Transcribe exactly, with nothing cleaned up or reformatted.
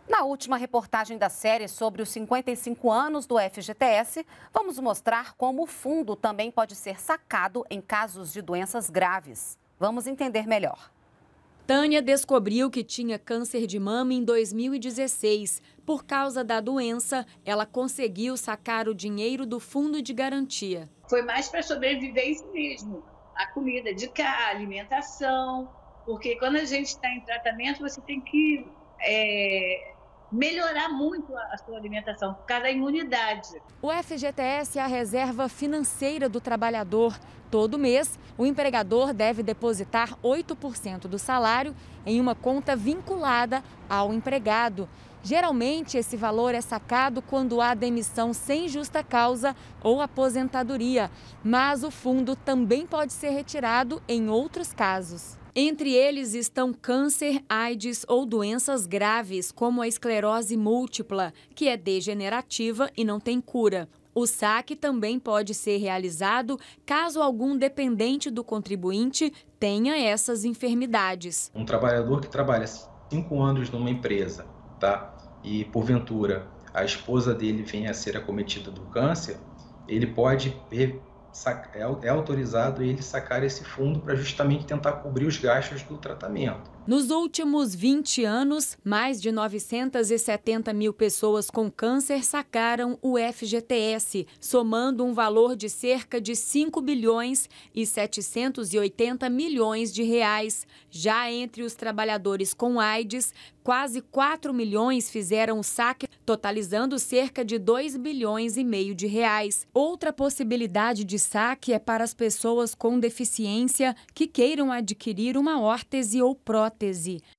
Na última reportagem da série sobre os cinquenta e cinco anos do F G T S, vamos mostrar como o fundo também pode ser sacado em casos de doenças graves. Vamos entender melhor. Tânia descobriu que tinha câncer de mama em dois mil e dezesseis. Por causa da doença, ela conseguiu sacar o dinheiro do fundo de garantia. Foi mais para sobrevivência mesmo. A comida de cá, a alimentação, porque quando a gente está em tratamento, você tem que é, melhorar muito a sua alimentação, por causa da imunidade. O F G T S é a reserva financeira do trabalhador. Todo mês, o empregador deve depositar oito por cento do salário em uma conta vinculada ao empregado. Geralmente, esse valor é sacado quando há demissão sem justa causa ou aposentadoria, mas o fundo também pode ser retirado em outros casos. Entre eles estão câncer, AIDS ou doenças graves, como a esclerose múltipla, que é degenerativa e não tem cura. O saque também pode ser realizado caso algum dependente do contribuinte tenha essas enfermidades. Um trabalhador que trabalha cinco anos numa empresa, tá? E porventura a esposa dele venha a ser acometida do câncer, ele pode, é autorizado ele sacar esse fundo para justamente tentar cobrir os gastos do tratamento. Nos últimos vinte anos, mais de novecentas e setenta mil pessoas com câncer sacaram o F G T S, somando um valor de cerca de cinco bilhões e setecentos e oitenta milhões de reais. Já entre os trabalhadores com AIDS, quase quatro milhões fizeram o saque, totalizando cerca de dois bilhões e meio de reais. Outra possibilidade de saque é para as pessoas com deficiência que queiram adquirir uma órtese ou prótese.